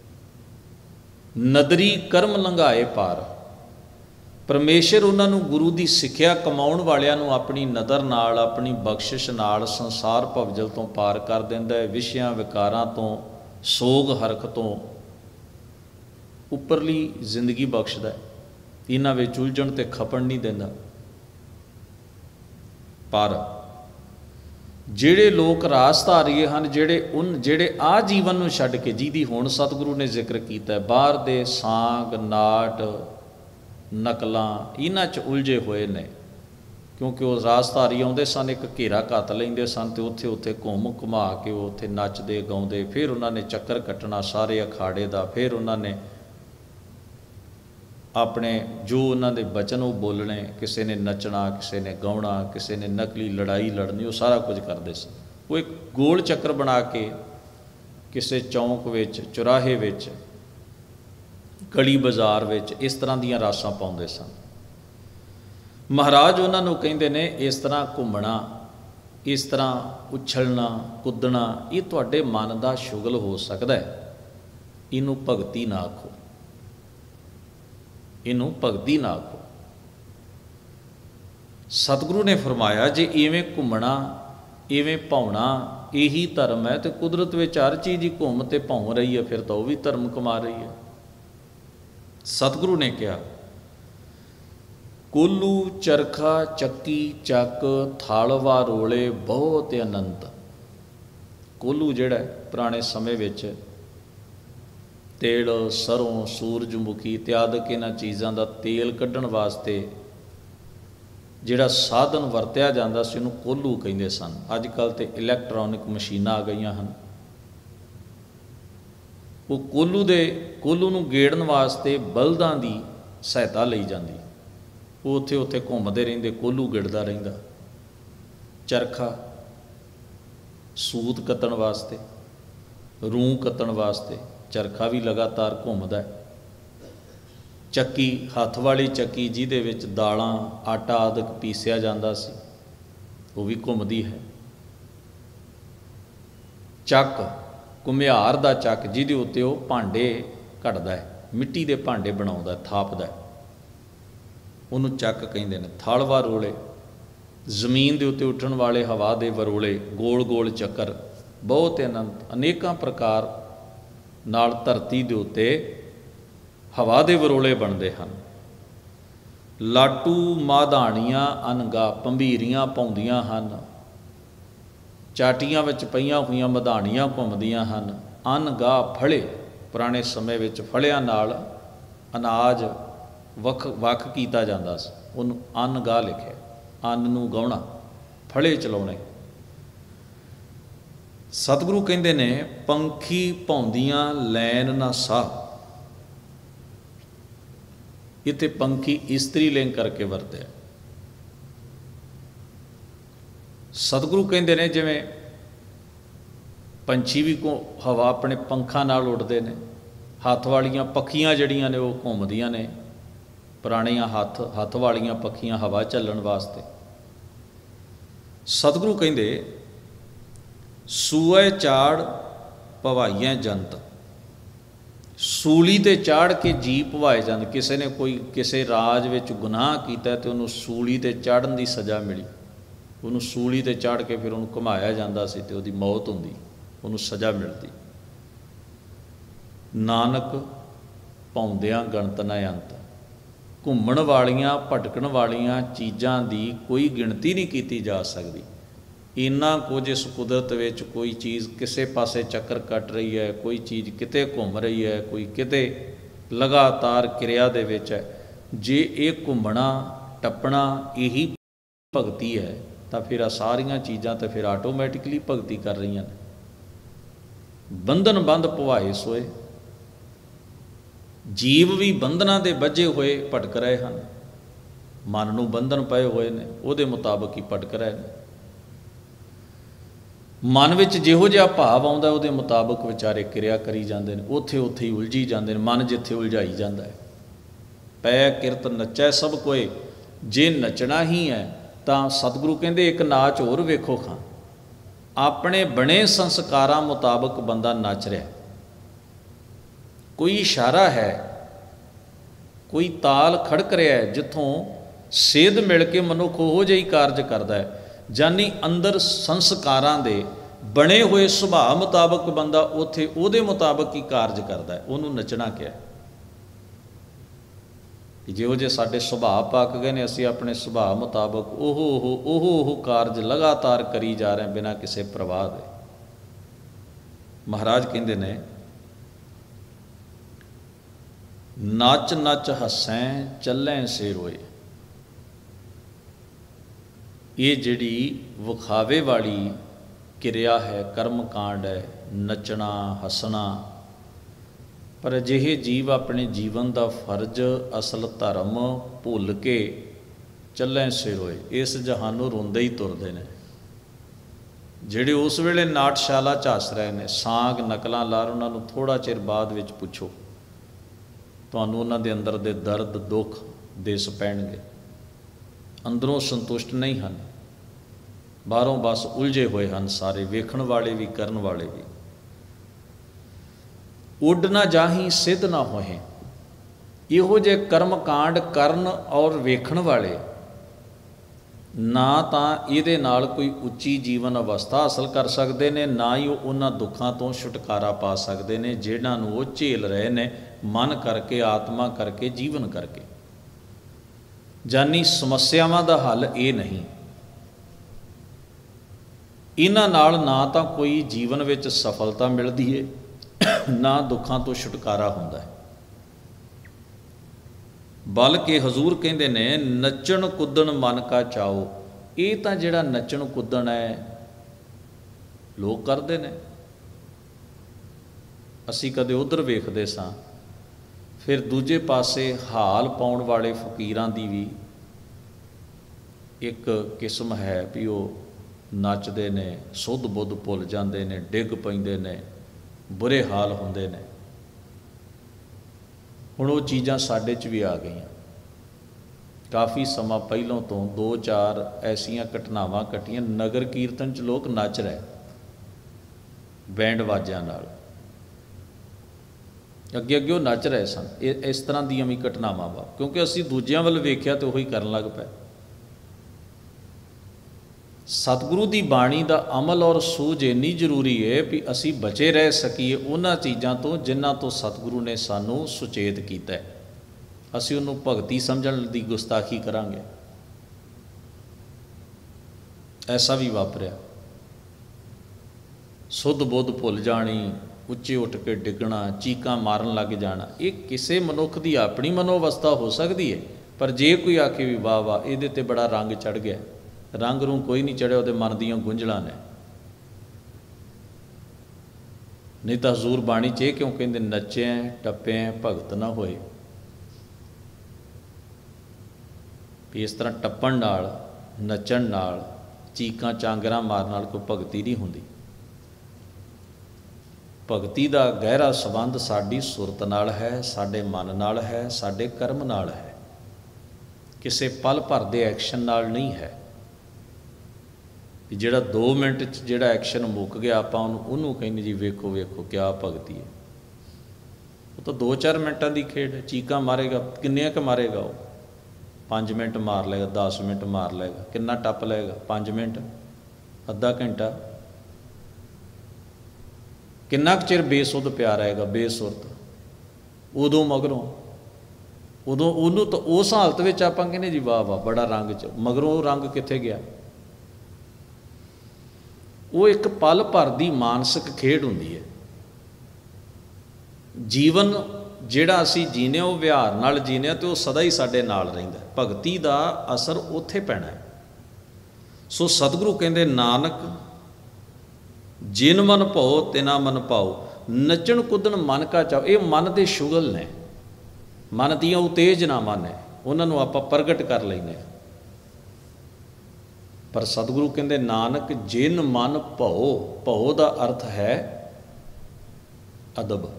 ਨਦਰੀ ਕਰਮ ਲੰਘਾਏ ਪਾਰ, ਪਰਮੇਸ਼ਰ ਉਹਨਾਂ ਨੂੰ ਗੁਰੂ ਦੀ ਸਿੱਖਿਆ ਕਮਾਉਣ ਵਾਲਿਆਂ ਨੂੰ ਆਪਣੀ ਨਦਰ ਨਾਲ, ਆਪਣੀ ਬਖਸ਼ਿਸ਼ ਨਾਲ ਸੰਸਾਰ ਭਵਜਲ ਤੋਂ ਪਾਰ ਕਰ ਦਿੰਦਾ ਹੈ। ਵਿਸ਼ਿਆਂ ਵਿਕਾਰਾਂ ਤੋਂ, ਸੋਗ ਹਰਖ ਤੋਂ ਉੱਪਰਲੀ ਜ਼ਿੰਦਗੀ ਬਖਸ਼ਦਾ, ਇਹਨਾਂ ਵਿੱਚ ਉਲਝਣ ਤੇ ਖਪਣ ਨਹੀਂ ਦਿੰਦਾ। ਪਰ ਜਿਹੜੇ ਲੋਕ ਰਾਸਧਾਰੀਏ ਹਨ, ਜਿਹੜੇ ਆ ਜੀਵਨ ਨੂੰ ਛੱਡ ਕੇ, ਜਿਹਦੀ ਹੁਣ ਸਤਿਗੁਰੂ ਨੇ ਜ਼ਿਕਰ ਕੀਤਾ, ਬਾਹਰ ਦੇ ਸਾਂਗ, ਨਾਟ, ਨਕਲਾਂ, ਇਹਨਾਂ 'ਚ ਉਲਝੇ ਹੋਏ ਨੇ। ਕਿਉਂਕਿ ਉਹ ਰਾਸਧਾਰੀ ਆਉਂਦੇ ਸਨ, ਇੱਕ ਘੇਰਾ ਘੱਤ ਲੈਂਦੇ ਸਨ ਅਤੇ ਉੱਥੇ ਘੁੰਮ ਘੁਮਾ ਕੇ ਉਹ ਉੱਥੇ ਨੱਚਦੇ ਗਾਉਂਦੇ, ਫਿਰ ਉਹਨਾਂ ਨੇ ਚੱਕਰ ਕੱਟਣਾ ਸਾਰੇ ਅਖਾੜੇ ਦਾ, ਫਿਰ ਉਹਨਾਂ ਨੇ ਆਪਣੇ ਜੋ ਉਹਨਾਂ ਦੇ ਬਚਨ ਉਹ ਬੋਲਣੇ, ਕਿਸੇ ਨੇ ਨੱਚਣਾ, ਕਿਸੇ ਨੇ ਗਾਉਣਾ, ਕਿਸੇ ਨੇ ਨਕਲੀ ਲੜਾਈ ਲੜਨੀ, ਉਹ ਸਾਰਾ ਕੁਝ ਕਰਦੇ ਸਨ। ਉਹ ਇੱਕ ਗੋਲ ਚੱਕਰ ਬਣਾ ਕੇ ਕਿਸੇ ਚੌਂਕ ਵਿੱਚ, ਚੁਰਾਹੇ ਵਿੱਚ, ਗਲੀ ਬਾਜ਼ਾਰ ਵਿੱਚ ਇਸ ਤਰ੍ਹਾਂ ਦੀਆਂ ਰਾਸਾਂ ਪਾਉਂਦੇ ਸਨ। ਮਹਾਰਾਜ ਉਹਨਾਂ ਨੂੰ ਕਹਿੰਦੇ ਨੇ, ਇਸ ਤਰ੍ਹਾਂ ਘੁੰਮਣਾ, ਇਸ ਤਰ੍ਹਾਂ ਉਛਲਣਾ, ਕੁੱਦਣਾ, ਇਹ ਤੁਹਾਡੇ ਮਨ ਦਾ ਸ਼ੁਗਲ ਹੋ ਸਕਦਾ ਹੈ, ਇਹਨੂੰ ਭਗਤੀ ਨਾ ਆਖੋ, ਇਹਨੂੰ ਭਗਤੀ ਨਾ ਆਖੋ। ਸਤਿਗੁਰੂ ਨੇ ਫਰਮਾਇਆ, ਜੇ ਇਵੇਂ ਘੁੰਮਣਾ, ਇਵੇਂ ਭਾਉਣਾ ਇਹੀ ਧਰਮ ਹੈ, ਅਤੇ ਕੁਦਰਤ ਵਿੱਚ ਹਰ ਚੀਜ਼ ਹੀ ਘੁੰਮ ਤੇ ਭੌਂ ਰਹੀ ਹੈ, ਫਿਰ ਤਾਂ ਉਹ ਵੀ ਧਰਮ ਕਮਾ ਰਹੀ ਹੈ। ਸਤਿਗੁਰੂ ਨੇ ਕਿਹਾ, ਕੋਲੂ ਚਰਖਾ ਚੱਕੀ ਚੱਕ ਥਾਲਵਾ ਰੋਲੇ ਬਹੁਤ ਅਨੰਤ। ਕੋਲੂ ਜਿਹੜਾ ਪੁਰਾਣੇ ਸਮੇਂ ਵਿੱਚ ਤਿਲ, ਸਰੋਂ, ਸੂਰਜਮੁਖੀ ਇਤਿਆਦਿਕ ਇਹਨਾਂ ਚੀਜ਼ਾਂ ਦਾ ਤੇਲ ਕੱਢਣ ਵਾਸਤੇ ਜਿਹੜਾ ਸਾਧਨ ਵਰਤਿਆ ਜਾਂਦਾ ਸੀ, ਉਹਨੂੰ ਕੋਲੂ ਕਹਿੰਦੇ ਸਨ। ਅੱਜ ਕੱਲ੍ਹ ਤਾਂ ਇਲੈਕਟ੍ਰੋਨਿਕ ਮਸ਼ੀਨਾਂ ਆ ਗਈਆਂ ਹਨ। ਉਹ ਕੋਲੂ ਨੂੰ ਗੇੜਨ ਵਾਸਤੇ ਬਲਦਾਂ ਦੀ ਸਹਾਇਤਾ ਲਈ ਜਾਂਦੀ, ਉਹ ਉੱਥੇ ਘੁੰਮਦੇ ਰਹਿੰਦੇ, ਕੋਲੂ ਗਿੜਦਾ ਰਹਿੰਦਾ। ਚਰਖਾ ਸੂਤ ਕੱਤਣ ਵਾਸਤੇ, ਰੂੰ ਕੱਤਣ ਵਾਸਤੇ ਚਰਖਾ ਵੀ ਲਗਾਤਾਰ ਘੁੰਮਦਾ। ਚੱਕੀ, ਹੱਥ ਵਾਲੀ ਚੱਕੀ ਜਿਹਦੇ ਵਿੱਚ ਦਾਲਾਂ, ਆਟਾ ਆਦਿਕ ਪੀਸਿਆ ਜਾਂਦਾ ਸੀ, ਉਹ ਵੀ ਘੁੰਮਦੀ ਹੈ। ਚੱਕ, ਘੁਮਿਆਰ ਦਾ ਚੱਕ, ਜਿਹਦੇ ਉੱਤੇ ਉਹ ਭਾਂਡੇ ਘੜਦਾ ਹੈ, ਮਿੱਟੀ ਦੇ ਭਾਂਡੇ ਬਣਾਉਂਦਾ, ਥਾਪਦਾ, ਉਹਨੂੰ ਚੱਕ ਕਹਿੰਦੇ ਨੇ। ਥਲ ਵਰੋਲੇ, ਜ਼ਮੀਨ ਦੇ ਉੱਤੇ ਉੱਠਣ ਵਾਲੇ ਹਵਾ ਦੇ ਵਰੋਲੇ, ਗੋਲ ਗੋਲ ਚੱਕਰ, ਬਹੁਤ ਅਨੰਤ ਅਨੇਕਾਂ ਪ੍ਰਕਾਰ ਨਾਲ ਧਰਤੀ ਦੇ ਉੱਤੇ ਹਵਾ ਦੇ ਵਰੋਲੇ ਬਣਦੇ ਹਨ। ਲਾਟੂ ਮਾਧਾਣੀਆਂ ਅਨਗਾ, ਭੰਬੀਰੀਆਂ ਪਾਉਂਦੀਆਂ ਹਨ, ਚਾਟੀਆਂ ਵਿੱਚ ਪਈਆਂ ਹੋਈਆਂ ਮਧਾਣੀਆਂ ਘੁੰਮਦੀਆਂ ਹਨ। ਅਨਗਾਹ ਫੜੇ, ਪੁਰਾਣੇ ਸਮੇਂ ਵਿੱਚ ਫੜਿਆਂ ਨਾਲ ਅਨਾਜ ਵੱਖ ਕੀਤਾ ਜਾਂਦਾ ਸੀ, ਉਹਨੂੰ ਅਨਗਾਹ ਲਿਖਿਆ। ਅੰਨ ਨੂੰ ਗਾਉਣਾ, ਫੜੇ ਚਲਾਉਣੇ। ਸਤਿਗੁਰੂ ਕਹਿੰਦੇ ਨੇ ਪੰਖੀ ਭੌਂਦੀਆਂ ਲੈਣ ਨਾ ਸਾਹ। ਇੱਥੇ ਪੰਖੀ ਇਸਤਰੀ ਲਿੰਗ ਕਰਕੇ ਵਰਤਿਆ। ਸਤਿਗੁਰੂ ਕਹਿੰਦੇ ਨੇ ਜਿਵੇਂ ਪੰਛੀ ਵੀ ਹਵਾ ਆਪਣੇ ਪੰਖਾਂ ਨਾਲ ਉੱਡਦੇ ਨੇ, ਹੱਥ ਵਾਲੀਆਂ ਪੱਖੀਆਂ ਜਿਹੜੀਆਂ ਨੇ ਉਹ ਘੁੰਮਦੀਆਂ ਨੇ, ਪੁਰਾਣੀਆਂ ਹੱਥ ਵਾਲੀਆਂ ਪੱਖੀਆਂ ਹਵਾ ਝੱਲਣ ਵਾਸਤੇ। ਸਤਿਗੁਰੂ ਕਹਿੰਦੇ ਸੂਏ ਚਾੜ ਭਵਾਈਆਂ ਜੰਤ, ਸੂਲੀ 'ਤੇ ਚਾੜ ਕੇ ਜੀ ਭਵਾਏ ਜਾਂਦੇ। ਕਿਸੇ ਨੇ ਕਿਸੇ ਰਾਜ ਵਿੱਚ ਗੁਨਾਹ ਕੀਤਾ ਅਤੇ ਉਹਨੂੰ ਸੂਲੀ 'ਤੇ ਚਾੜਨ ਦੀ ਸਜ਼ਾ ਮਿਲੀ, ਉਹਨੂੰ ਸੂਲੀ 'ਤੇ ਚਾੜ ਕੇ ਫਿਰ ਉਹਨੂੰ ਘੁਮਾਇਆ ਜਾਂਦਾ ਸੀ ਅਤੇ ਉਹਦੀ ਮੌਤ ਹੁੰਦੀ, ਉਹਨੂੰ ਸਜ਼ਾ ਮਿਲਦੀ। ਨਾਨਕ ਪਾਉਂਦਿਆਂ ਗਣਤ ਨਾ ਅੰਤ, ਘੁੰਮਣ ਵਾਲੀਆਂ ਭਟਕਣ ਵਾਲੀਆਂ ਚੀਜ਼ਾਂ ਦੀ ਕੋਈ ਗਿਣਤੀ ਨਹੀਂ ਕੀਤੀ ਜਾ ਸਕਦੀ। ਇੰਨਾ ਕੁਝ ਇਸ ਕੁਦਰਤ ਵਿੱਚ, ਕੋਈ ਚੀਜ਼ ਕਿਸੇ ਪਾਸੇ ਚੱਕਰ ਕੱਟ ਰਹੀ ਹੈ, ਕੋਈ ਚੀਜ਼ ਕਿਤੇ ਘੁੰਮ ਰਹੀ ਹੈ, ਕੋਈ ਕਿਤੇ ਲਗਾਤਾਰ ਕਿਰਿਆ ਦੇ ਵਿੱਚ ਹੈ। ਜੇ ਇਹ ਘੁੰਮਣਾ ਟੱਪਣਾ ਇਹੀ ਭਗਤੀ ਹੈ ਤਾਂ ਫਿਰ ਆ ਸਾਰੀਆਂ ਚੀਜ਼ਾਂ ਤਾਂ ਫਿਰ ਆਟੋਮੈਟਿਕਲੀ ਭਗਤੀ ਕਰ ਰਹੀਆਂ ਨੇ। ਬੰਧਨ ਬੰਧ ਭਵਾਏ ਸੋਏ, ਜੀਵ ਵੀ ਬੰਧਨਾਂ ਦੇ ਬੱਝੇ ਹੋਏ ਭਟਕ ਰਹੇ ਹਨ। ਮਨ ਨੂੰ ਬੰਧਨ ਪਏ ਹੋਏ ਨੇ, ਉਹਦੇ ਮੁਤਾਬਕ ਹੀ ਭਟਕ ਰਹੇ ਨੇ। ਮਨ ਵਿੱਚ ਜਿਹੋ ਜਿਹਾ ਭਾਵ ਆਉਂਦਾ ਉਹਦੇ ਮੁਤਾਬਕ ਵਿਚਾਰੇ ਕਿਰਿਆ ਕਰੀ ਜਾਂਦੇ ਨੇ, ਉੱਥੇ ਹੀ ਉਲਝੀ ਜਾਂਦੇ ਨੇ। ਮਨ ਜਿੱਥੇ ਉਲਝਾਈ ਜਾਂਦਾ ਹੈ। ਪੈ ਕਿਰਤ ਨੱਚੈ ਸਭ ਕੋਏ, ਜੇ ਨੱਚਣਾ ਹੀ ਹੈ ਤਾਂ ਸਤਿਗੁਰੂ ਕਹਿੰਦੇ ਇੱਕ ਨਾਚ ਹੋਰ ਵੇਖੋ ਖਾਂ। ਆਪਣੇ ਬਣੇ ਸੰਸਕਾਰਾਂ ਮੁਤਾਬਕ ਬੰਦਾ ਨੱਚ ਰਿਹਾ, ਕੋਈ ਇਸ਼ਾਰਾ ਹੈ, ਕੋਈ ਤਾਲ ਖੜਕ ਰਿਹਾ ਹੈ, ਜਿੱਥੋਂ ਸੇਧ ਮਿਲ ਕੇ ਮਨੁੱਖ ਉਹੋ ਜਿਹੀ ਕਾਰਜ ਕਰਦਾ ਹੈ। ਜਾਨੀ ਅੰਦਰ ਸੰਸਕਾਰਾਂ ਦੇ ਬਣੇ ਹੋਏ ਸੁਭਾਅ ਮੁਤਾਬਕ ਬੰਦਾ ਉੱਥੇ ਉਹਦੇ ਮੁਤਾਬਕ ਹੀ ਕਾਰਜ ਕਰਦਾ ਹੈ, ਉਹਨੂੰ ਨੱਚਣਾ ਕਿਹਾ। ਜਿਹੋ ਜਿਹੇ ਸਾਡੇ ਸੁਭਾਅ ਪੱਕ ਗਏ ਨੇ, ਅਸੀਂ ਆਪਣੇ ਸੁਭਾਅ ਮੁਤਾਬਕ ਉਹ ਕਾਰਜ ਲਗਾਤਾਰ ਕਰੀ ਜਾ ਰਹੇ ਬਿਨਾਂ ਕਿਸੇ ਪ੍ਰਵਾਹ ਦੇ। ਮਹਾਰਾਜ ਕਹਿੰਦੇ ਨੇ ਨੱਚ ਨੱਚ ਹੱਸੈਂ ਚੱਲੈ ਸੇ ਰੋਏ। ਇਹ ਜਿਹੜੀ ਵਿਖਾਵੇ ਵਾਲੀ ਕਿਰਿਆ ਹੈ, ਕਰਮ ਕਾਂਡ ਹੈ, ਨੱਚਣਾ ਹੱਸਣਾ, ਪਰ ਅਜਿਹੇ ਜੀਵ ਆਪਣੇ ਜੀਵਨ ਦਾ ਫਰਜ਼, ਅਸਲ ਧਰਮ ਭੁੱਲ ਕੇ ਚੱਲੈ ਸੇ ਰੋਏ, ਇਸ ਜਹਾਨੋਂ ਰੋਂਦੇ ਹੀ ਤੁਰਦੇ ਨੇ। ਜਿਹੜੇ ਉਸ ਵੇਲੇ ਨਾਟਸ਼ਾਲਾ 'ਚ ਹੱਸ ਰਹੇ ਨੇ, ਸਾਂਗ ਨਕਲਾਂ ਲਾ ਰਹੇ, ਉਹਨਾਂ ਨੂੰ ਥੋੜ੍ਹਾ ਚਿਰ ਬਾਅਦ ਵਿੱਚ ਪੁੱਛੋ, ਤੁਹਾਨੂੰ ਉਹਨਾਂ ਦੇ ਅੰਦਰ ਦੇ ਦਰਦ ਦੁੱਖ ਦਿਸ ਪੈਣਗੇ। ਅੰਦਰੋਂ ਸੰਤੁਸ਼ਟ ਨਹੀਂ ਹਨ, ਬਾਹਰੋਂ ਬਸ ਉਲਝੇ ਹੋਏ ਹਨ ਸਾਰੇ, ਵੇਖਣ ਵਾਲੇ ਵੀ ਕਰਨ ਵਾਲੇ ਵੀ। ਉੱਡ ਨਾ ਜਾਹੀਂ ਸਿੱਧ ਨਾ ਹੋਏ, ਇਹੋ ਜਿਹੇ ਕਰਮ ਕਾਂਡ ਕਰਨ ਔਰ ਵੇਖਣ ਵਾਲੇ ਨਾ ਤਾਂ ਇਹਦੇ ਨਾਲ ਕੋਈ ਉੱਚੀ ਜੀਵਨ ਅਵਸਥਾ ਹਾਸਲ ਕਰ ਸਕਦੇ ਨੇ, ਨਾ ਹੀ ਉਹ ਉਹਨਾਂ ਦੁੱਖਾਂ ਤੋਂ ਛੁਟਕਾਰਾ ਪਾ ਸਕਦੇ ਨੇ ਜਿਹਨਾਂ ਨੂੰ ਉਹ ਝੇਲ ਰਹੇ ਨੇ, ਮਨ ਕਰਕੇ, ਆਤਮਾ ਕਰਕੇ, ਜੀਵਨ ਕਰਕੇ। ਜਾਨੀ ਸਮੱਸਿਆਵਾਂ ਦਾ ਹੱਲ ਇਹ ਨਹੀਂ। ਇਹਨਾਂ ਨਾਲ ਨਾ ਤਾਂ ਕੋਈ ਜੀਵਨ ਵਿੱਚ ਸਫਲਤਾ ਮਿਲਦੀ ਹੈ, ਨਾ ਦੁੱਖਾਂ ਤੋਂ ਛੁਟਕਾਰਾ ਹੁੰਦਾ ਹੈ। ਬਲਕਿ ਹਜ਼ੂਰ ਕਹਿੰਦੇ ਨੇ ਨੱਚਣ ਕੁੱਦਣ ਮਨ ਕਾ ਚਾਓ। ਇਹ ਤਾਂ ਜਿਹੜਾ ਨੱਚਣ ਕੁੱਦਣ ਹੈ ਲੋਕ ਕਰਦੇ ਨੇ, ਅਸੀਂ ਕਦੇ ਉੱਧਰ ਵੇਖਦੇ ਸਾਂ। ਫਿਰ ਦੂਜੇ ਪਾਸੇ ਹਾਲ ਪਾਉਣ ਵਾਲੇ ਫਕੀਰਾਂ ਦੀ ਵੀ ਇੱਕ ਕਿਸਮ ਹੈ ਵੀ ਉਹ ਨੱਚਦੇ ਨੇ, ਸੁੱਧ ਬੁੱਧ ਭੁੱਲ ਜਾਂਦੇ ਨੇ, ਡਿੱਗ ਪੈਂਦੇ ਨੇ, ਬੁਰੇ ਹਾਲ ਹੁੰਦੇ ਨੇ। ਹੁਣ ਉਹ ਚੀਜ਼ਾਂ ਸਾਡੇ 'ਚ ਵੀ ਆ ਗਈਆਂ। ਕਾਫੀ ਸਮਾਂ ਪਹਿਲੋਂ ਤੋਂ 2-4 ਐਸੀਆਂ ਘਟਨਾਵਾਂ ਘਟੀਆਂ, ਨਗਰ ਕੀਰਤਨ 'ਚ ਲੋਕ ਨੱਚ ਰਹੇ ਬੈਂਡ ਵਾਜਿਆਂ ਨਾਲ, ਅੱਗੇ ਅੱਗੇ ਉਹ ਨੱਚ ਰਹੇ ਸਨ। ਇਹ ਇਸ ਤਰ੍ਹਾਂ ਦੀਆਂ ਵੀ ਘਟਨਾਵਾਂ ਵਾ, ਕਿਉਂਕਿ ਅਸੀਂ ਦੂਜਿਆਂ ਵੱਲ ਵੇਖਿਆ ਤੇ ਉਹੀ ਕਰਨ ਲੱਗ ਪਏ। ਸਤਿਗੁਰੂ ਦੀ ਬਾਣੀ ਦਾ ਅਮਲ ਔਰ ਸੂਝ ਇੰਨੀ ਜ਼ਰੂਰੀ ਹੈ ਵੀ ਅਸੀਂ ਬਚੇ ਰਹਿ ਸਕੀਏ ਉਹਨਾਂ ਚੀਜ਼ਾਂ ਤੋਂ ਜਿਨ੍ਹਾਂ ਤੋਂ ਸਤਿਗੁਰੂ ਨੇ ਸਾਨੂੰ ਸੁਚੇਤ ਕੀਤਾ ਹੈ। ਅਸੀਂ ਉਹਨੂੰ ਭਗਤੀ ਸਮਝਣ ਦੀ ਗੁਸਤਾਖੀ ਕਰਾਂਗੇ। ਐਸਾ ਵੀ ਵਾਪਰਿਆ। ਸੁੱਧ ਬੁੱਧ ਭੁੱਲ ਜਾਣੀ, ਉੱਚੇ ਉੱਠ ਕੇ ਡਿੱਗਣਾ, ਚੀਕਾਂ ਮਾਰਨ ਲੱਗ ਜਾਣਾ, ਇਹ ਕਿਸੇ ਮਨੁੱਖ ਦੀ ਆਪਣੀ ਮਨੋ ਅਵਸਥਾ ਹੋ ਸਕਦੀ ਹੈ। ਪਰ ਜੇ ਕੋਈ ਆਖੇ ਵੀ ਵਾਹ ਵਾਹ ਇਹਦੇ 'ਤੇ ਬੜਾ ਰੰਗ ਚੜ੍ਹ ਗਿਆ, ਰੰਗ ਨੂੰ ਕੋਈ ਨਹੀਂ ਚੜ੍ਹਿਆ, ਉਹਦੇ ਮਨ ਦੀਆਂ ਗੁੰਝਲਾਂ ਨੇ। ਨਹੀਂ ਤਾਂ ਹਜ਼ੂਰ ਬਾਣੀ 'ਚ ਇਹ ਕਿਉਂ ਕਹਿੰਦੇ ਨੱਚਿਆ ਟੱਪਿਆ ਭਗਤ ਨਾ ਹੋਏ। ਵੀ ਇਸ ਤਰ੍ਹਾਂ ਟੱਪਣ ਨਾਲ, ਨੱਚਣ ਨਾਲ, ਚੀਕਾਂ ਚਾਂਗਰਾਂ ਮਾਰਨ ਨਾਲ ਕੋਈ ਭਗਤੀ ਨਹੀਂ ਹੁੰਦੀ। ਭਗਤੀ ਦਾ ਗਹਿਰਾ ਸੰਬੰਧ ਸਾਡੀ ਸੁਰਤ ਨਾਲ ਹੈ, ਸਾਡੇ ਮਨ ਨਾਲ ਹੈ, ਸਾਡੇ ਕਰਮ ਨਾਲ ਹੈ, ਕਿਸੇ ਪਲ ਭਰ ਦੇ ਐਕਸ਼ਨ ਨਾਲ ਨਹੀਂ ਹੈ। ਜਿਹੜਾ 2 ਮਿੰਟ 'ਚ ਜਿਹੜਾ ਐਕਸ਼ਨ ਮੁੱਕ ਗਿਆ, ਆਪਾਂ ਉਹਨੂੰ ਕਹਿੰਦੇ ਜੀ ਵੇਖੋ ਵੇਖੋ ਕਿਆ ਭਗਤੀ ਹੈ। ਉਹ ਤਾਂ 2-4 ਮਿੰਟਾਂ ਦੀ ਖੇਡ ਹੈ। ਚੀਕਾਂ ਮਾਰੇਗਾ, ਕਿੰਨੀਆਂ ਕੁ ਮਾਰੇਗਾ ਉਹ? 5 ਮਿੰਟ ਮਾਰ ਲਏਗਾ, 10 ਮਿੰਟ ਮਾਰ ਲਏਗਾ। ਕਿੰਨਾ ਟੱਪ ਲਏਗਾ? 5 ਮਿੰਟ, ਅੱਧਾ ਘੰਟਾ। ਕਿੰਨਾ ਕੁ ਚਿਰ ਬੇਸੁੱਧ ਪਿਆ ਰਹੇਗਾ, ਬੇਸੁਰਤ। ਉਦੋਂ ਮਗਰੋਂ ਉਹਨੂੰ ਤਾਂ ਉਸ ਹਾਲਤ ਵਿੱਚ ਆਪਾਂ ਕਹਿੰਦੇ ਜੀ ਵਾਹ ਵਾਹ ਬੜਾ ਰੰਗ 'ਚ, ਮਗਰੋਂ ਉਹ ਰੰਗ ਕਿੱਥੇ ਗਿਆ? ਉਹ ਇੱਕ ਪਲ ਭਰ ਦੀ ਮਾਨਸਿਕ ਖੇਡ ਹੁੰਦੀ ਹੈ। ਜੀਵਨ ਜਿਹੜਾ ਅਸੀਂ ਜੀਨੇ ਉਹ ਵਿਹਾਰ ਨਾਲ ਜੀਨੇ ਹਾਂ, ਅਤੇ ਉਹ ਸਦਾ ਹੀ ਸਾਡੇ ਨਾਲ ਰਹਿੰਦਾ। ਭਗਤੀ ਦਾ ਅਸਰ ਉੱਥੇ ਪੈਣਾ। ਸੋ ਸਤਿਗੁਰੂ ਕਹਿੰਦੇ ਨਾਨਕ ਜਿਨ ਮਨ ਭਉ ਤਿਨਾ ਮਨ ਭਾਉ, ਨੱਚਣ ਕੁੱਦਣ ਮਨ ਕਾ ਚਾਉ। ਇਹ ਮਨ ਦੇ ਸ਼ੁਗਲ ਨੇ, ਮਨ ਦੀਆਂ ਉਤੇਜਨਾਵਾਂ ਨੇ, ਉਹਨਾਂ ਨੂੰ ਆਪਾਂ ਪ੍ਰਗਟ ਕਰ ਲੈਂਦੇ ਹਾਂ। ਪਰ ਸਤਿਗੁਰੂ ਕਹਿੰਦੇ ਨਾਨਕ ਜਿਨ ਮਨ ਭਉ, ਭਉ ਦਾ ਅਰਥ ਹੈ ਅਦਬ।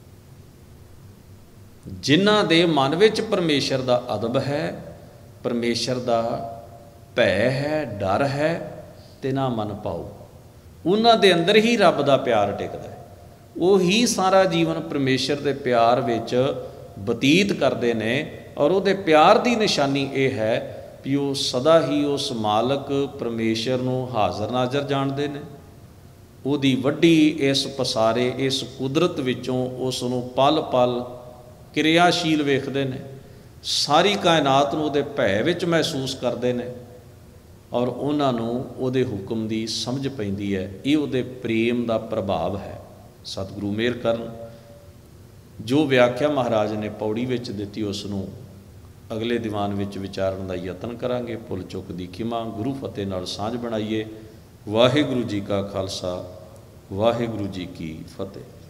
ਜਿਨ੍ਹਾਂ ਦੇ ਮਨ ਵਿੱਚ ਪਰਮੇਸ਼ਰ ਦਾ ਅਦਬ ਹੈ, ਪਰਮੇਸ਼ਰ ਦਾ ਭੈ ਹੈ, ਡਰ ਹੈ, ਤਿਨਾ ਮਨ ਭਾਉ, ਉਹਨਾਂ ਦੇ ਅੰਦਰ ਹੀ ਰੱਬ ਦਾ ਪਿਆਰ ਟਿਕਦਾ ਹੈ। ਉਹ ਹੀ ਸਾਰਾ ਜੀਵਨ ਪਰਮੇਸ਼ਰ ਦੇ ਪਿਆਰ ਵਿੱਚ ਬਤੀਤ ਕਰਦੇ ਨੇ। ਔਰ ਉਹਦੇ ਪਿਆਰ ਦੀ ਨਿਸ਼ਾਨੀ ਇਹ ਹੈ ਵੀ ਉਹ ਸਦਾ ਹੀ ਉਸ ਮਾਲਕ ਪਰਮੇਸ਼ਰ ਨੂੰ ਹਾਜ਼ਰ ਨਾਜ਼ਰ ਜਾਣਦੇ ਨੇ। ਉਹਦੀ ਵੱਡੀ ਇਸ ਪਸਾਰੇ, ਇਸ ਕੁਦਰਤ ਵਿੱਚੋਂ ਉਸ ਨੂੰ ਪਲ ਪਲ ਕਿਰਿਆਸ਼ੀਲ ਵੇਖਦੇ ਨੇ। ਸਾਰੀ ਕਾਇਨਾਤ ਨੂੰ ਉਹਦੇ ਭੈ ਵਿੱਚ ਮਹਿਸੂਸ ਕਰਦੇ ਨੇ ਔਰ ਉਹਨਾਂ ਨੂੰ ਉਹਦੇ ਹੁਕਮ ਦੀ ਸਮਝ ਪੈਂਦੀ ਹੈ। ਇਹ ਉਹਦੇ ਪ੍ਰੇਮ ਦਾ ਪ੍ਰਭਾਵ ਹੈ। ਸਤਿਗੁਰੂ ਮਿਹਰ ਕਰਨ। ਜੋ ਵਿਆਖਿਆ ਮਹਾਰਾਜ ਨੇ ਪੌੜੀ ਵਿੱਚ ਦਿੱਤੀ, ਉਸ ਨੂੰ ਅਗਲੇ ਦੀਵਾਨ ਵਿੱਚ ਵਿਚਾਰਨ ਦਾ ਯਤਨ ਕਰਾਂਗੇ। ਭੁੱਲ ਚੁੱਕ ਦੀ ਖਿਮਾ। ਗੁਰੂ ਫਤਿਹ ਨਾਲ ਸਾਂਝ ਬਣਾਈਏ। ਵਾਹਿਗੁਰੂ ਜੀ ਕਾ ਖਾਲਸਾ, ਵਾਹਿਗੁਰੂ ਜੀ ਕੀ ਫਤਿਹ।